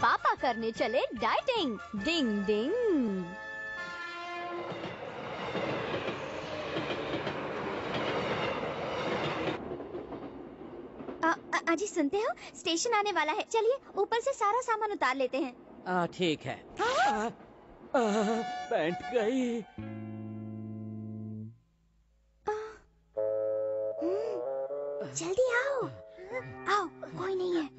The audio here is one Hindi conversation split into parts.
पापा करने चले डाइटिंग। डिंग डिंग। अजी सुनते हो, स्टेशन आने वाला है, चलिए ऊपर से सारा सामान उतार लेते हैं। ठीक है। पैंट गई। जल्दी आओ, आओ, कोई नहीं है।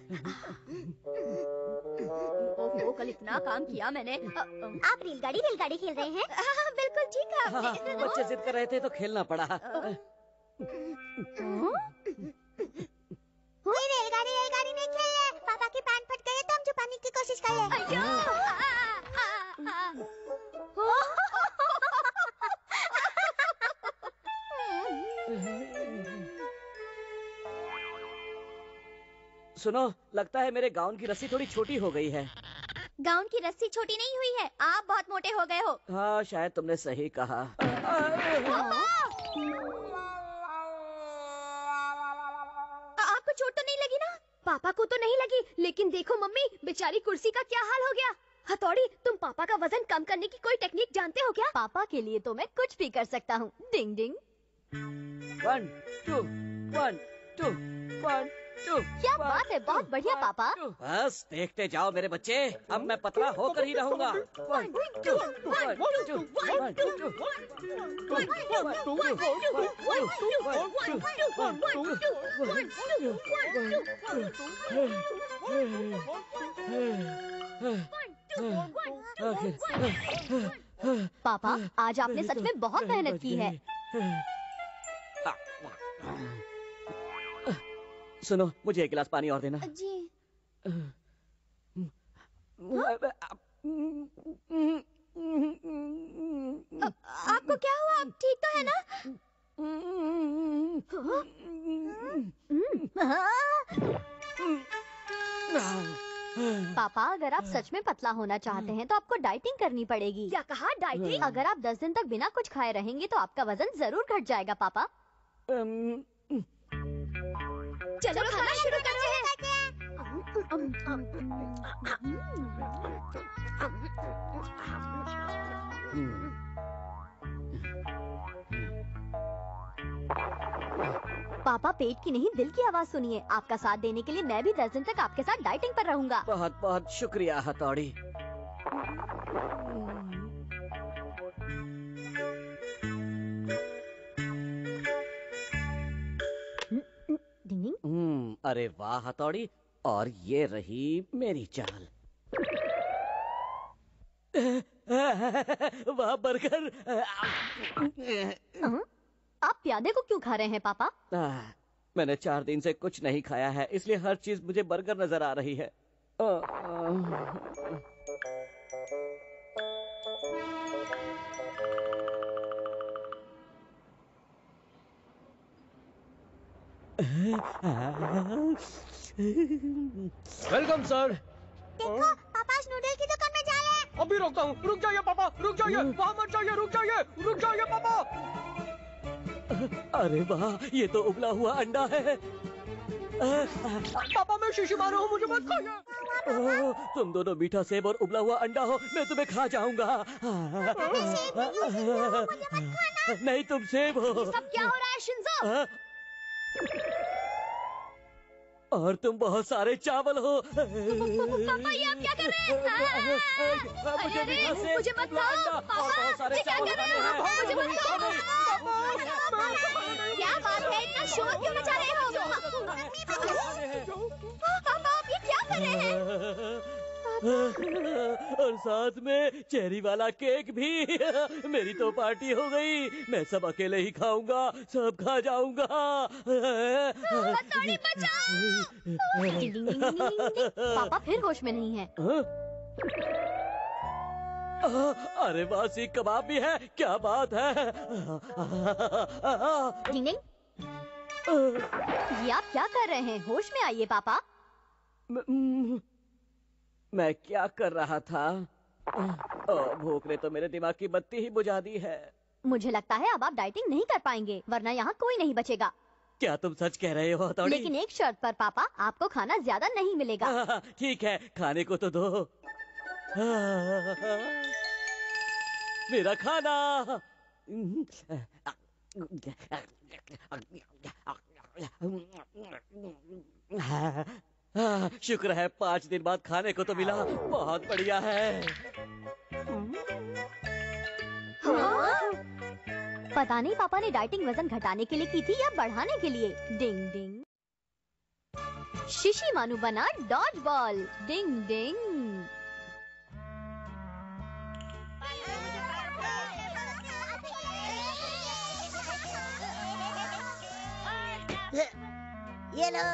ओहो, कल इतना काम किया मैंने। आप रेलगाड़ी खेल रहे हैं? बिल्कुल ठीक है। बच्चे जिद कर रहे थे तो खेलना पड़ा। रेलगाड़ी नहीं खेलिए, पापा की पैंट फट गई है तो हम छुपाने की कोशिश कर रहे हैं। सुनो, लगता है मेरे गाउन की रस्सी थोड़ी छोटी हो गई है। गाउन की रस्सी छोटी नहीं हुई है, आप बहुत मोटे हो गए हो। हाँ, शायद तुमने सही कहा। आपको चोट तो नहीं लगी ना? पापा को तो नहीं लगी, लेकिन देखो मम्मी, बेचारी कुर्सी का क्या हाल हो गया। हथौड़ी, तुम पापा का वजन कम करने की कोई टेक्निक जानते हो क्या? पापा के लिए तो मैं कुछ भी कर सकता हूँ। डिंग डिंग। 1 2 1 2 1 2। क्या बात है, बहुत बढ़िया पापा। बस देखते जाओ मेरे बच्चे, अब मैं पतला होकर ही रहूंगा। 1 2 1 2 1 2 पापा, आज आपने सच में बहुत मेहनत की है। सुनो, मुझे एक गिलास पानी और देना। जी। आपको क्या हुआ? आप ठीक तो है ना? पापा, अगर आप सच में पतला होना चाहते हैं तो आपको डाइटिंग करनी पड़ेगी। क्या कहा, डाइटिंग? अगर आप 10 दिन तक बिना कुछ खाए रहेंगे तो आपका वजन जरूर घट जाएगा पापा। चलो खाना शुरू करते हैं। पापा, पेट की नहीं दिल की आवाज सुनिए। आपका साथ देने के लिए मैं भी 10 दिन तक आपके साथ डाइटिंग पर रहूंगा। बहुत बहुत शुक्रिया हथौड़ी। अरे वाह हथौड़ी, और ये रही मेरी चाल। वाह बर्गर। आप प्यादे को क्यों खा रहे हैं पापा? मैंने 4 दिन से कुछ नहीं खाया है, इसलिए हर चीज मुझे बर्गर नजर आ रही है। Welcome sir. देखो, पापा नूडल की दुकान में जा रहे हैं। अभी रोकता हूँ। रुक जाइए पापा, रुक जाइए, वहाँ मत जाइए, रुक जाइए पापा। अरे वाह, ये तो उबला हुआ अंडा है। पापा मैं शीशी मारू हूँ, मुझे मत खाइए। तुम दोनों मीठा सेब और उबला हुआ अंडा हो, मैं तुम्हें खा जाऊंगा। नहीं, तुम सेब हो। सब क्या हो रहा है शिंजो? और तुम बहुत सारे चावल हो। पापा, ये आप क्या कर रहे हैं? मुझे मत खाओ पापा, ये क्या कर रहे हो? मुझे मत खाओ। क्या बात है, इतना शोर क्यों मचा रहे हो? पापा, आप ये क्या कर रहे हैं? और साथ में चेरी वाला केक भी। मेरी तो पार्टी हो गई, मैं सब अकेले ही खाऊंगा, सब खा जाऊंगा। हथौड़ी बचाओ। पापा फिर होश में नहीं है। अरे वाह, सीख कबाब भी है, क्या बात है। डिंग डिंग। ये आप क्या कर रहे हैं? होश में आइए पापा। मैं क्या कर रहा था? भूख ने तो मेरे दिमाग की बत्ती ही बुझा दी है। मुझे लगता है अब आप डाइटिंग नहीं कर पाएंगे, वरना यहाँ कोई नहीं बचेगा। क्या तुम सच कह रहे हो हथौड़ी? लेकिन एक शर्त पर पापा, आपको खाना ज्यादा नहीं मिलेगा। ठीक है, खाने को तो दो। मेरा खाना। शुक्र है 5 दिन बाद खाने को तो मिला। बहुत बढ़िया है। हाँ? पता नहीं पापा ने डाइटिंग वजन घटाने के लिए की थी या बढ़ाने के लिए। डिंग डिंग। शिशी मानू बना डॉज बॉल। डिंग डिंग। ये लो।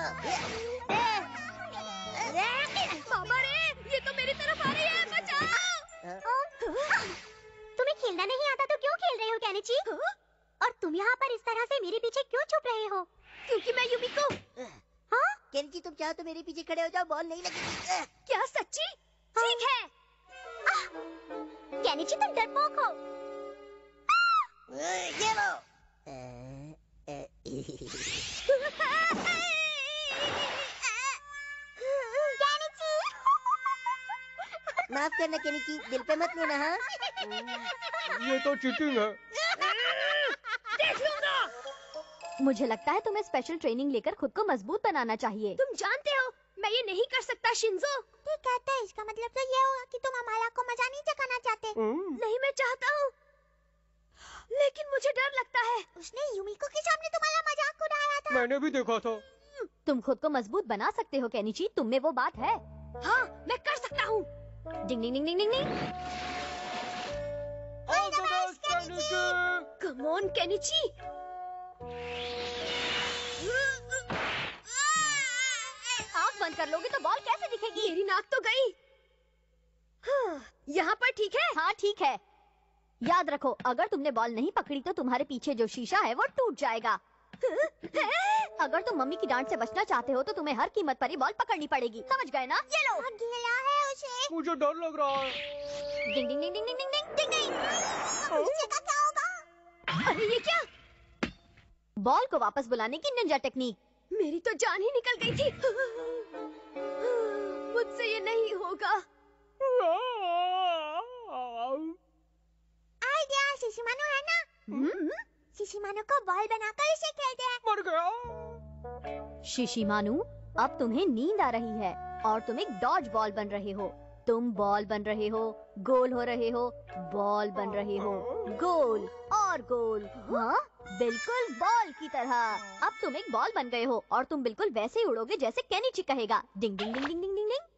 मामा रे, ये तो मेरी तरफ आ रही है, बचाओ। तुम्हें खेलना नहीं आता तो क्यों खेल रहे हो केनिची? और तुम यहाँ पर इस तरह से मेरे पीछे क्यों छुप रहे हो? क्योंकि मैं युमिको। हाँ? केनिची तुम चाहो तो मेरे पीछे खड़े हो जाओ, बॉल नहीं लगेगी। क्या सच्ची? ठीक है। केनिची तुम डरपोक हो। ये लो। माफ करना केनिची, दिल पे मत लेना। हाँ, ये तो चीटिंग है। देख लूंगा। मुझे लगता है तुम्हें स्पेशल ट्रेनिंग लेकर खुद को मजबूत बनाना चाहिए। तुम जानते हो मैं ये नहीं कर सकता शिंजो। ठीक कहते हैं, इसका मतलब तो ये हुआ कि तुम अमाला को मजा नहीं चखाना चाहते। नहीं, मैं चाहता हूँ, लेकिन मुझे डर लगता है। उसने युमिको के सामने तुम्हारा मजाक उड़ाया था। मैंने भी देखा था। तुम खुद को मजबूत बना सकते हो केनिची, तुम में वो बात है। हाँ, मैं कर सकता हूँ। Ding ding ding ding ding ding. Come on Kenichi. आँख बंद कर लोगे तो बॉल कैसे दिखेगी? मेरी नाक तो गई। यहाँ पर ठीक है? हाँ ठीक है। याद रखो, अगर तुमने बॉल नहीं पकड़ी तो तुम्हारे पीछे जो शीशा है वो टूट जाएगा। अगर तुम मम्मी की डांट से बचना चाहते हो तो तुम्हें हर कीमत पर ही बॉल पकड़नी पड़ेगी, समझ गए ना? ये लो। गीला है उसे। मुझे डर लग रहा है। डिंग ding ding ding ding ding ding डिंग। इसका क्या होगा? अरे ये क्या? बॉल को वापस बुलाने की निंजा टेक्निक। मेरी तो जान ही निकल गई थी। मुझसे ये नहीं होगा। आइडिया शिशिमानो है ना? शिशिमानो को बॉल बनाकर इसे खेलते हैं। मर गया। शिशिमानु, अब तुम्हें नींद आ रही है और तुम एक डॉज बॉल बन रहे हो। तुम बॉल बन रहे हो, गोल हो रहे हो, बॉल बन रहे हो, गोल और गोल। हाँ, बिल्कुल बॉल की तरह। अब तुम एक बॉल बन गए हो और तुम बिल्कुल वैसे ही उड़ोगे जैसे केनिची कहेगा। डिंग ding ding ding ding ding डिंग।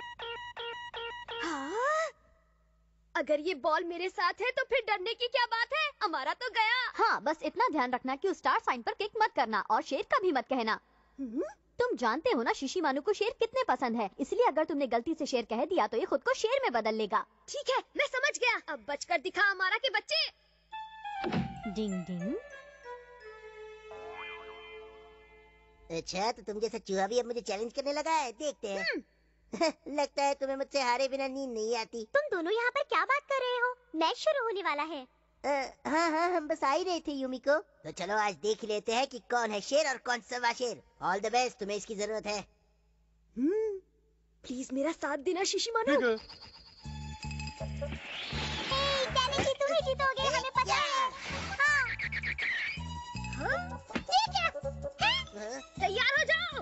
हाँ? अगर ये बॉल मेरे साथ है तो फिर डरने की क्या बात है? हमारा तो गया। हाँ, बस इतना ध्यान रखना कि उस स्टार साइन पर किक मत करना और शेर कभी मत कहना। तुम जानते हो ना शिशिमानु को शेर कितने पसंद है, इसलिए अगर तुमने गलती से शेर कह दिया तो ये खुद को शेर में बदल लेगा। ठीक है, मैं समझ गया। अब बचकर दिखा हमारा के बच्चे। डिंग डिंग। अच्छा, तो तुम जैसा चूहा भी अब मुझे चैलेंज करने लगा है, देखते हैं। लगता है तुम्हें मुझसे हारे बिना नींद नहीं आती। तुम दोनों यहाँ पर क्या बात कर रहे हो? मैच शुरू होने वाला है। हाँ हाँ, हम बस आ ही रहे थे युमिको। तो चलो आज देख लेते हैं कि कौन है शेर और कौन सवा शेर। ऑल द बेस्ट, तुम्हें इसकी जरूरत है। प्लीज मेरा साथ देना शिशिमानु। ठीक है। केनिची तुम ही जीतोगे, हमें पता है। हाँ। ये क्या? हाँ? तैयार हो जाओ।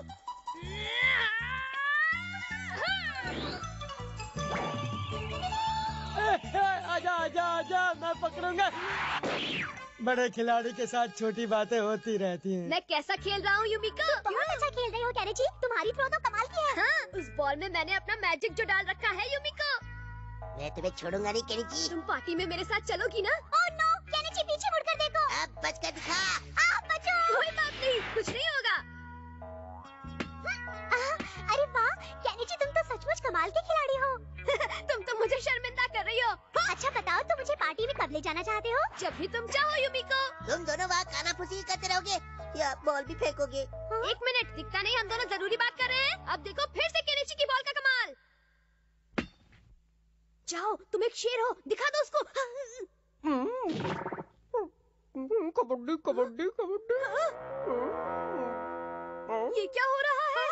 आजा आजा आजा, मैं पकड़ूंगा। बड़े खिलाड़ी के साथ छोटी बातें होती रहती हैं। मैं कैसा खेल रहा हूँ युमिको? बहुत अच्छा खेल रहे हो केनिची, तुम्हारी थ्रो तो कमाल की है। हाँ, उस बॉल में मैंने अपना मैजिक जो डाल रखा है युमिको। मैं तुम्हें छोड़ूंगा नहीं केनिची। तुम पार्टी में मेरे साथ चलोगी ना? ओह नो, केनिची पीछे मुड़कर देखो। अब बचकर दिखा। बचो। कोई बात नहीं, कुछ नहीं होगा। अरे वाह, केनिची तुम तो सचमुच कमाल के खिलाड़ी हो। तुम तो मुझे शर्मिंदा कर रही हो। अच्छा बताओ, तुम मुझे पार्टी में कब ले जाना चाहते हो? जब भी तुम चाहो युमिको। तुम दोनों वहाँ खाना फुसी करते रहोगे या बॉल भी फेंकोगे? एक मिनट, दिखता नहीं हम दोनों जरूरी बात कर रहे हैं। अब देखो फिर से केनिची की बॉल का कमाल। जाओ, तुम एक शेर हो, दिखा दो उसको। कबड्डी कबड्डी कबड्डी। ये क्या हो रहा है?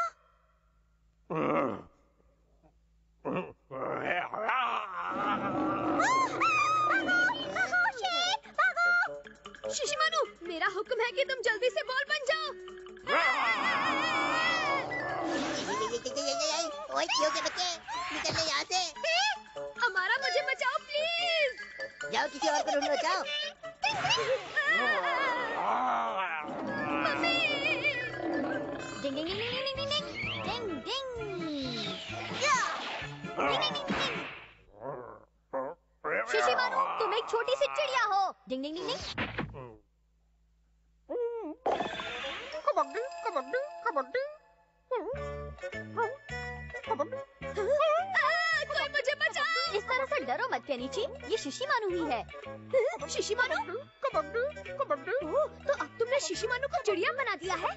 शिशिमानु, मेरा हुक्म है कि तुम जल्दी से बॉल बन जाओ। ओए क्यों के बच्चे निकल ले यहाँ से। हमारा मुझे बचाओ प्लीज। जाओ किसी और को ढूंढो जाओ। मम्मी। डिंग ding ding ding ding ding ding डिंग या डिंग डिंग डिंग डिंग। शिशिमानु, तुम एक छोटी सी चिड़िया हो। डिंग डिंग डिंग डिंग। कबड्डी कबड्डी कबड्डी कबड्डी। कोई मुझे बचाओ। इस तरह से डरो मत केनिची, ये शिशिमानु ही है। शिशिमानु? कबड्डी कबड्डी। ओह, तो अब तुमने शिशिमानु को चिड़िया बना दिया है?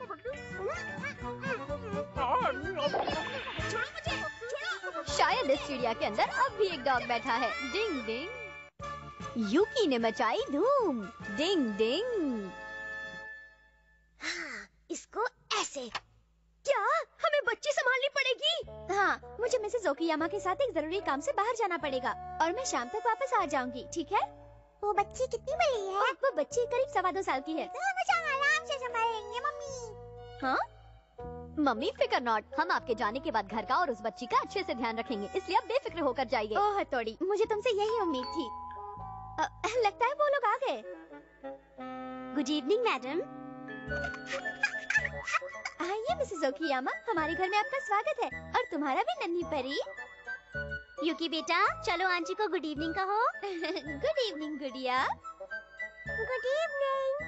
छोड़ो मुझे, छोड़ो। शायद इस चिड़िया के अंदर अब भी एक डॉग बैठा है। डिंग डिंग। यूकी ने मचाई धूम। डिंग डिंग। इसको ऐसे। क्या हमें बच्ची संभालनी पड़ेगी? हाँ, मुझे मिसेस ओकियामा के साथ एक जरूरी काम से बाहर जाना पड़ेगा और मैं शाम तक वापस आ जाऊंगी, ठीक है? वो बच्ची कितनी बड़ी है? वो बच्ची करीब 2.25 साल की है। मुझे आराम से संभालेंगे मम्मी। हाँ? मम्मी फिकर नॉट, हम आपके जाने के बाद घर का और उस बच्ची का अच्छे से ध्यान रखेंगे, इसलिए आप बेफिक्र होकर जाइए। ओह हथौड़ी, मुझे तुमसे यही उम्मीद थी। लगता है वो लोग आ गए। Good evening madam. आइए मिसेस ओकियामा, हमारे घर में आपका स्वागत है और तुम्हारा भी नन्ही परी। यूकी बेटा, चलो आंटी को गुड इवनिंग कहो। गुड इवनिंग गुड़िया। Good evening.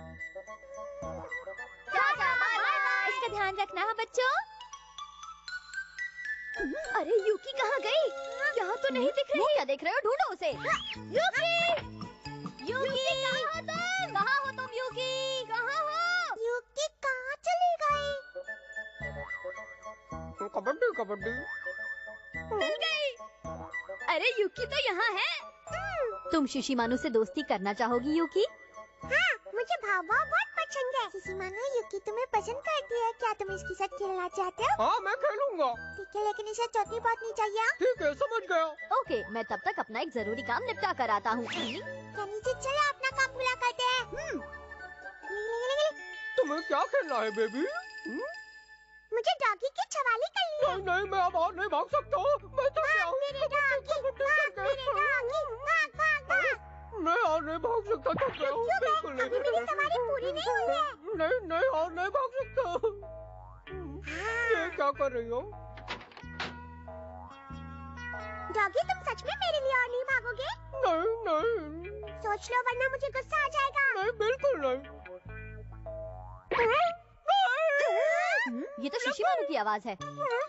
इसका ध्यान रखना है बच्चों। अरे यूकी कहाँ गई? यहाँ तो नहीं दिख रही। क्या देख रहे हो? ढूंढो उसे। यूकी! यूकी! कहाँ हो तुम? कहाँ हो तुम यूकी? कहाँ हो? यूकी कहाँ चली गई? कबड्डी कबड्डी। मिल गई। अरे यूकी तो यहाँ है। तुम शिशिमानु से दोस्ती करना चाहोगी यूकी? हाँ, मुझे भावा बहुत पसंद है। शिशिमानु, यूकी तुम्हें पसंद करती है, क्या तुम इसके साथ खेलना चाहते हो? हाँ मैं खेलूंगा। ठीक है, लेकिन इसे चटनी बहुत नहीं चाहिए। ठीक है समझ गया। ओके, मैं तब तक अपना एक जरूरी काम निपटा कर आता हूँ। चलो अपना काम पूरा करते हैं। तुम्हें क्या खेलना है बेबी? मुझे डॉगी की छवाली करनी है। नहीं नहीं, मैं अब और नहीं भाग सकता। मैं तो क्या हूँ? मेरे डॉगी, मेरे डॉगी, भाग भाग भाग। मैं और नहीं भाग सकता। थक गया हूँ। बिल्कुल नहीं। अभी मेरी सवारी पूरी नहीं हुई है। नहीं नहीं, और नहीं भाग सकता। ये क्या कर रही हो? डॉगी, तुम सच में मेरे लिए और नहीं भागोगे? नहीं नहीं सोच लो, वरना मुझे गुस्सा आ जाएगा। नहीं, बिल्कुल नहीं। ये तो शिशिमानु की आवाज है।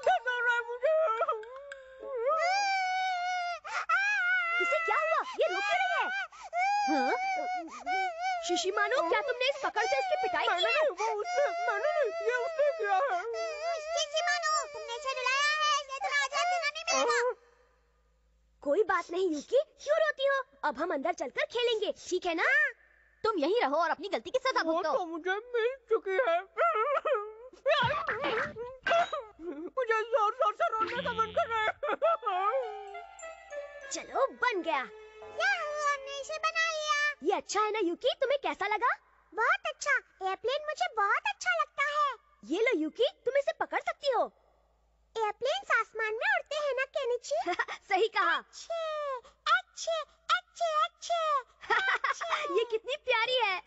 इसे क्या हुआ? ये रो क्यों रही है? हाँ? शिशिमानु, क्या तुमने इस पकड़ से इसकी पिटाई की है? वो उसने, मैंने नहीं, ये उसने किया है। शिशिमानु, तुमने इसे रुलाया है, इसलिए तुम्हें आज रात नहीं मिलेगा। कोई बात नहीं यूकी, क्यों रोती हो? अब हम अंदर चलकर खेलेंगे, ठीक है ना? तुम यहीं रहो और अपनी गलती की सजा वो भुगतो। तो मुझे मिल चुकी है। मुझे जोर जोर से रोने का मन कर रहा है। चलो, बन गया। हमने इसे बना लिया। ये अच्छा है ना यूकी? तुम्हें कैसा लगा? बहुत अच्छा। एयरप्लेन मुझे बहुत अच्छा लगता है। ये लो यूकी, तुम इसे पकड़ सकती हो। एयरप्लेन आसमान में उड़ते हैं ना केनिची? सही कहा। अच्छे अच्छे अच्छे अच्छे। ये कितनी प्यारी है।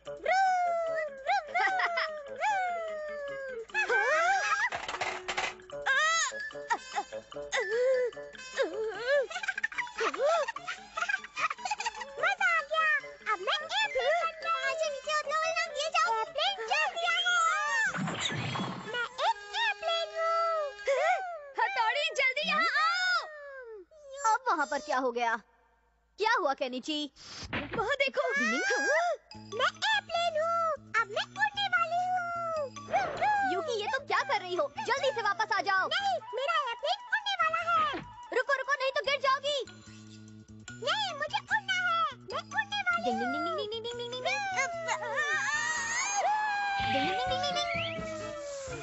मजा आ गया। अब मैं एयरप्लेन बनना। आगे नीचे उड़ना ये जाओ। एयरप्लेन चल गया। मैं एक एयरप्लेन हूँ। हथौड़ी, जल्दी यहाँ आओ। अब वहाँ पर क्या हो गया? क्या हुआ केनिची? वहाँ देखो। मैं एयरप्लेन हूँ। अब मैं उड़ने वाली हूँ। यूकी, ये तुम क्या कर रही हो? जल्दी से वापस आ जाओ। नहीं, मेरा एयरप्लेन उड़ने वाला है। रुको रुको, नहीं तो गिर जाओगी। नहीं, मुझे उड़ना है। मैं उड़ने वाली डिंग ding ding ding ding ding ding ding ding ding ding ding डिंग।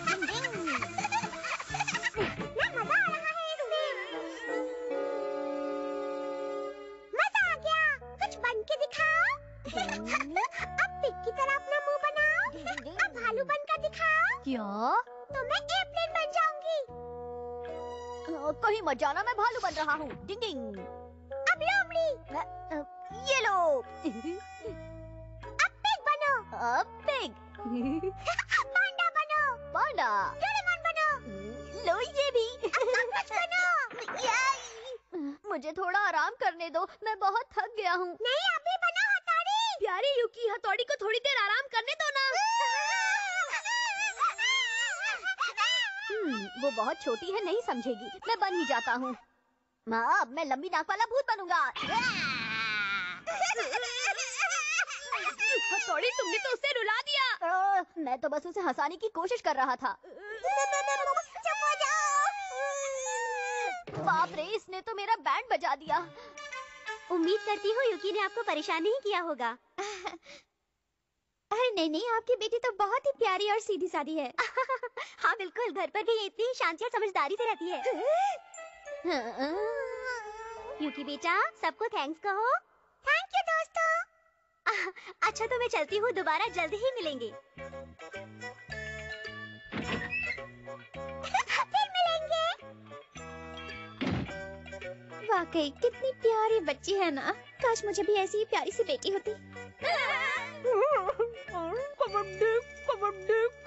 क्या? तो मैं एयरप्लेन बन जाऊंगी। कहीं मत जाना, मैं भालू बन रहा हूँ। डिंग डिंग। अब लोमड़ी। ये लो। अब पिग बनो। पिग। पांडा बनो। पांडा। डोरेमोन बनो। लो ये भी। कुछ बनो। मुझे थोड़ा आराम करने दो, मैं बहुत थक गया हूँ। नहीं, अभी बनो हथौड़ी। प्यारी यूकी, हथौड़ी को थोड़ी देर आराम करने दो ना। वो बहुत छोटी है, नहीं समझेगी। मैं बन ही जाता हूँ। माँ, अब मैं लंबी नाक वाला भूत बनूंगा। हथौड़ी, तुमने तो उसे रुला दिया। मैं तो बस उसे हंसाने की कोशिश कर रहा था। चुप हो जाओ। बाप रे, इसने तो मेरा बैंड बजा दिया। उम्मीद करती हूँ यूकी ने आपको परेशान नहीं किया होगा। अरे नहीं नहीं, आपकी बेटी तो बहुत ही प्यारी और सीधी सादी है। हाँ बिल्कुल, घर पर भी ये इतनी शांति और समझदारी से रहती है। यूकी बेटा, सबको थैंक्स कहो। थैंक यू दोस्तों। अच्छा तो मैं चलती हूँ, दोबारा जल्द ही मिलेंगे। फिर मिलेंगे। वाकई कितनी प्यारी बच्ची है ना। काश मुझे भी ऐसी ही प्यारी सी बेटी होती। कबड्डी कबड्डी